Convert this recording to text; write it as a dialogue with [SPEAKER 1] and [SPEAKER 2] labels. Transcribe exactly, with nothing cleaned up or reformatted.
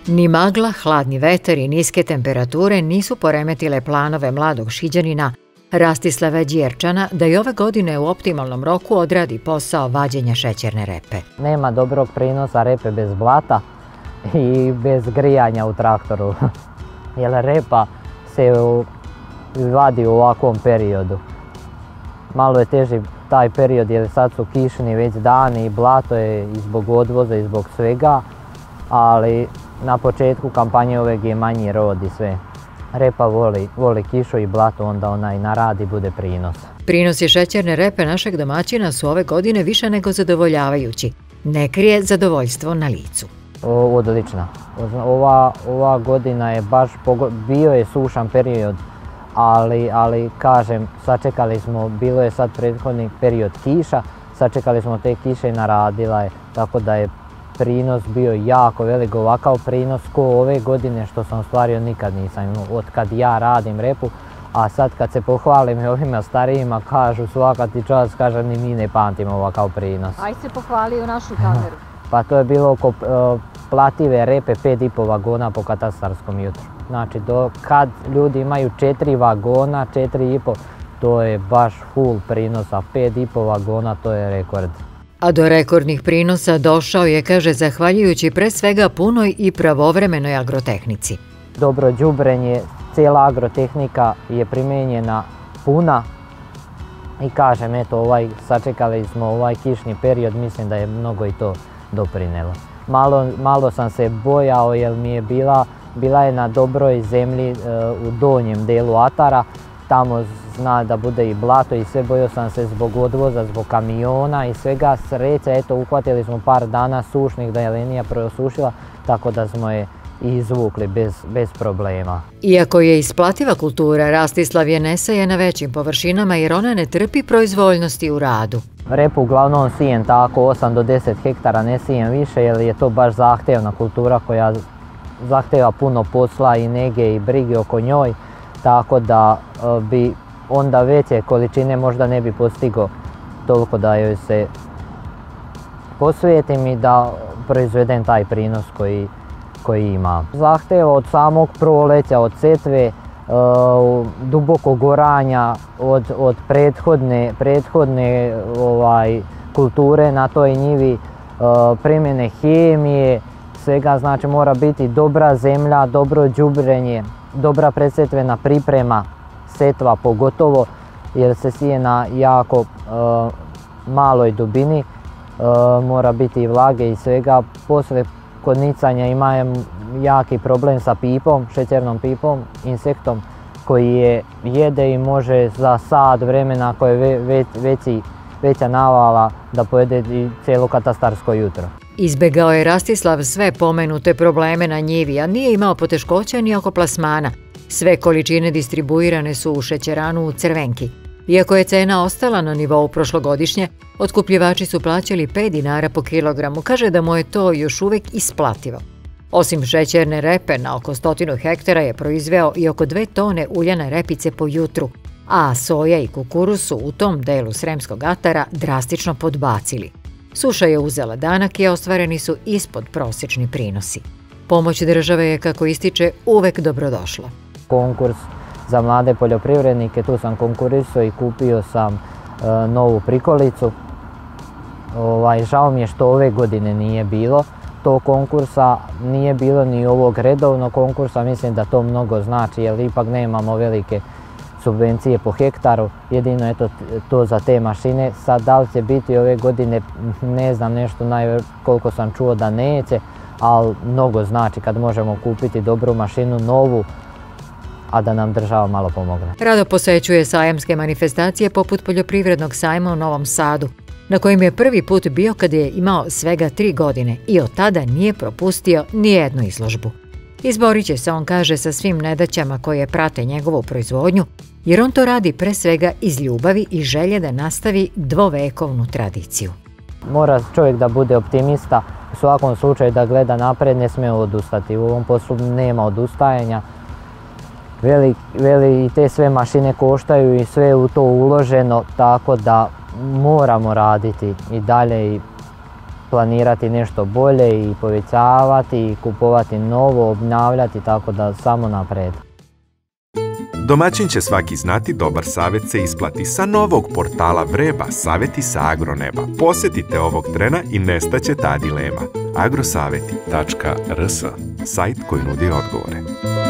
[SPEAKER 1] Ni magla, hladni vetar i niske temperature nisu poremetile planove mladog Šiđanina Rastislava Đerčana da i ove godine u optimalnom roku odradi posao vađenja šećerne repe.
[SPEAKER 2] Nema dobrog prinosa repe bez blata i bez grijanja u traktoru, jer repa se vadi u ovakvom periodu. Malo je teži taj period jer sad su kišni već dani i blato je i zbog odvoza i zbog svega, ali na početku kampanje uvijek je manji rod i sve. Repa voli, voli kišu i blato, onda ona i naradi, bude prinos.
[SPEAKER 1] Prinosi šećerne repe našeg domaćina su ove godine više nego zadovoljavajući. Ne krije zadovoljstvo na licu.
[SPEAKER 2] O, odlična. Ova, ova godina je baš, bio je sušan period, ali, ali kažem, sačekali smo, bilo je sad prethodni period kiša, sačekali smo te kiše i naradila je, tako da je prinos bio jako velik, ovakav prinos ko ove godine što sam ostvario nikad nisam imao, od kad ja radim repu, a sad kad se pohvalim i ovima starijima kažu svaka ti čast, kažem ni mi ne pamtimo ovakav prinos.
[SPEAKER 3] Aj se pohvali u našu kameru.
[SPEAKER 2] Pa to je bilo oko uh, plative repe pet i po vagona po katastarskom jutru. Znači do kad ljudi imaju četiri vagona, četiri i po, to je baš full prinosa, pet i po vagona to je rekord.
[SPEAKER 1] A do rekordnih prinosa došao je, kaže, zahvaljujući pre svega punoj i pravovremenoj agrotehnici.
[SPEAKER 2] Dobro đubrenje, cijela agrotehnika je primijenjena puna i kažem, eto, ovaj, sačekali smo ovaj kišni period, mislim da je mnogo i to doprinelo. Malo, malo sam se bojao jer mi je bila, bila je na dobroj zemlji e, u donjem delu atara, tamo zna da bude i blato i sve, bojao sam se zbog odvoza, zbog kamiona i svega. Sreća, eto, uhvatili smo par dana sušnih da je linija prosušila, tako da smo je izvukli bez, bez problema.
[SPEAKER 1] Iako je isplativa kultura, Rastislav je ne seje na većim površinama jer ona ne trpi proizvoljnosti u radu.
[SPEAKER 2] Repu uglavnom sijem tako osam do deset hektara, ne sijem više jer je to baš zahtjevna kultura koja zahtjeva puno posla i nege i brige oko njoj, tako da bi onda veće količine možda ne bi postigao toliko da joj se posvetim i da proizvedem taj prinos koji, koji ima. Zahtjeva od samog proleća, od setve, Uh, dubokog oranja, od, od prethodne, prethodne ovaj, kulture na toj njivi, uh, primjene hemije, svega, znači mora biti dobra zemlja, dobro đubrenje, dobra predsetvena priprema, setva pogotovo jer se sije na jako uh, maloj dubini, uh, mora biti i vlage i svega. Poslije kod nicanja ima jaki problem sa pipom, šećernom pipom, insektom koji je jede i može za sat vremena ako je ve, veći, veća navala da pojede i cijelo katastarsko jutro.
[SPEAKER 1] Izbegao je Rastislav sve pomenute probleme na njivi, a nije imao poteškoća ni oko plasmana. Sve količine distribuirane su u šećeranu u Crvenki. Iako je cena ostala na nivou prošlogodišnje, otkupljivači su plaćali pet dinara po kilogramu, kaže da mu je to još uvijek isplativo. Osim šećerne repe, na oko stotinu hektara je proizveo i oko dve tone uljane repice po jutru, a soja i kukuruz su u tom delu Sremskog atara drastično podbacili. Suša je uzela danak i ostvareni su ispod prosječni prinosi. Pomoć države je, kako ističe, uvek dobrodošla.
[SPEAKER 2] Konkurs za mlade poljoprivrednike, tu sam konkurisao i kupio sam e, novu prikolicu. Ovaj, žao mi je što ove godine nije bilo tog konkursa, nije bilo ni ovog redovnog konkursa, mislim da to mnogo znači jer ipak nemamo velike subvencije po hektaru, jedino je to, to za te mašine. Sad da li će biti ove godine, ne znam, nešto naj, koliko sam čuo da neće, ali mnogo znači kad možemo kupiti dobru mašinu, novu, a da nam država malo pomogne.
[SPEAKER 1] Rado posećuje sajamske manifestacije poput poljoprivrednog sajma u Novom Sadu, na kojim je prvi put bio kad je imao svega tri godine i od tada nije propustio nijednu izložbu. Izborit će se, on kaže, sa svim nedaćama koje prate njegovu proizvodnju, jer on to radi pre svega iz ljubavi i želje da nastavi dvovekovnu tradiciju.
[SPEAKER 2] Mora čovjek da bude optimista, u svakom slučaju da gleda napred, ne smije odustati. U ovom poslu nema odustajanja. Veli, veli i te sve mašine koštaju i sve u to uloženo, tako da moramo raditi i dalje i planirati nešto bolje i povećavati i kupovati novo, obnavljati, tako da samo naprijed.
[SPEAKER 4] Domaćin će svaki znati, dobar savjet se isplati. Sa novog portala Vreba, savjeti sa Agroneba. Posjetite ovog trena i nestaće ta dilema. agrosavjeti tačka r s, sajt koji nudi odgovore.